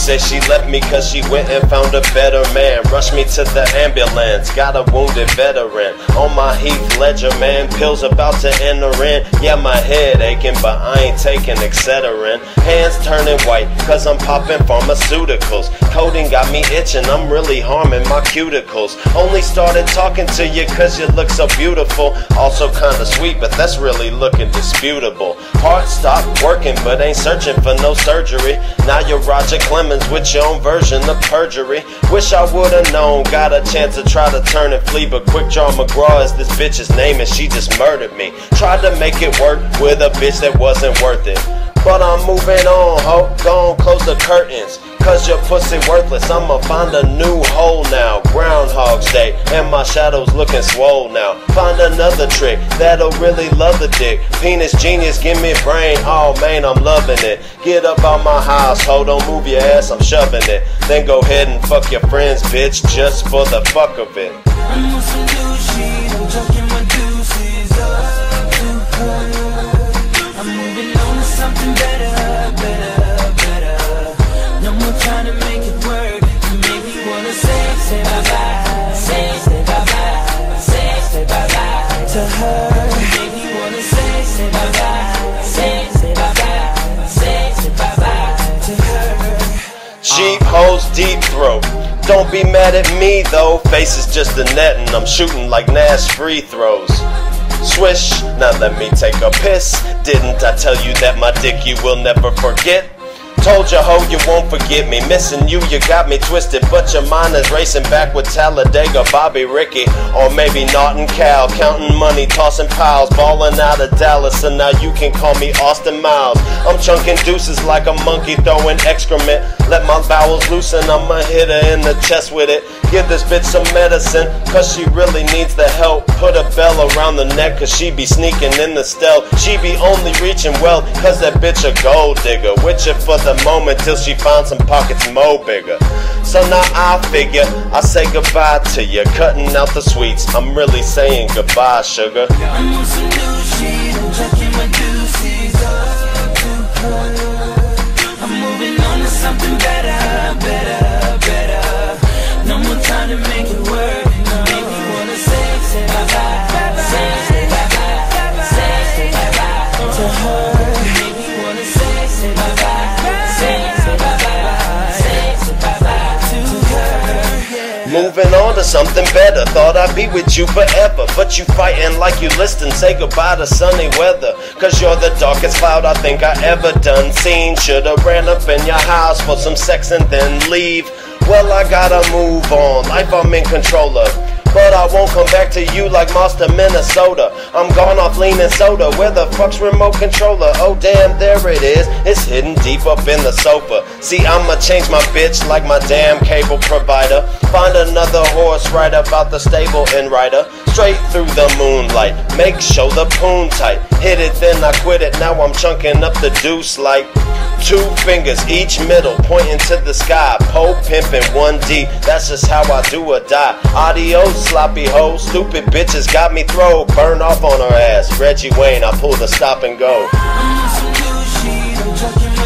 say she left me cause she went and found a better man. Rushed me to the ambulance, got a wounded veteran on my heath ledger, man. Pills about to enter in, yeah, my head aching, but I ain't taking excederin. Hands turning white cause I'm poppin pharmaceuticals. Codeine got me itching, I'm really harming my cuticles. Only started talking to you cause you look so beautiful. Also kinda sweet, but that's really looking disputable. Heart stopped working, but ain't searching for no surgery. Now you're Roger Clemons with your own version of perjury. Wish I would've known, got a chance to try to turn and flee, but quick draw McGraw is this bitch's name and she just murdered me. Tried to make it work with a bitch that wasn't worth it, but I'm moving on, ho. Gon' close the curtains, cause your pussy worthless. I'ma find a new hole now. Groundhog's Day, and my shadow's looking swole now. Find another trick that'll really love the dick. Penis genius, give me brain. Oh man, I'm loving it. Get up out my household, don't move your ass, I'm shoving it. Then go ahead and fuck your friends, bitch, just for the fuck of it. I'm on some new shit, I'm chucking my deuces up to her. I'm moving on to something better, better, better. No more trying to make it work. You make me wanna say bye-bye, say bye-bye, say bye-bye to her. You make me wanna say bye-bye, say bye-bye, say bye-bye to her. Cheap hoes, deep throat. Don't be mad at me though, face is just a net and I'm shooting like Nash free throws. Swish, now let me take a piss. Didn't I tell you that my dick you will never forget? Told you ho, you won't forget me. Missing you, you got me twisted, but your mind is racing back with Talladega, Bobby, Ricky, or maybe Naughton Cal. Counting money, tossing piles, balling out of Dallas, and now you can call me Austin Miles. I'm chunking deuces like a monkey throwing excrement. Let my bowels loosen, I'ma hit her in the chest with it. Give this bitch some medicine, cause she really needs the help. Put a bell around the neck, cause she be sneaking in the stealth. She be only reaching well, cause that bitch a gold digger. With you for the moment till she finds some pockets more bigger. So now I figure I say goodbye to you, cutting out the sweets. I'm really saying goodbye, sugar. I'm on some new shit, I'm chucking my deuces up to her. I'm moving on to something better, better, better. No more trying to make it work. Make me wanna say bye-bye, say bye-bye, say bye-bye to her. Make me wanna say bye-bye. Moving on to something better. Thought I'd be with you forever, but you fighting like you listen. Say goodbye to sunny weather, cause you're the darkest cloud I think I ever done seen. Should've ran up in your house for some sex and then leave. Well, I gotta move on, life I'm in control of, but I won't come back to you like Monster, Minnesota. I'm gone off lean and soda. Where the fuck's remote controller? Oh damn, there it is. It's hidden deep up in the sofa. See, I'ma change my bitch like my damn cable provider. Find another horse right about the stable and ride her straight through the moonlight. Make sure the poon tight. Hit it, then I quit it. Now I'm chunking up the deuce like 2 fingers each middle pointing to the sky. Po pimpin' 1D, that's just how I do or die. Adios, sloppy hoe, stupid bitches got me throw. Burn off on her ass, Reggie Wayne, I pull the stop and go. I'm on some new shit, I'm chucking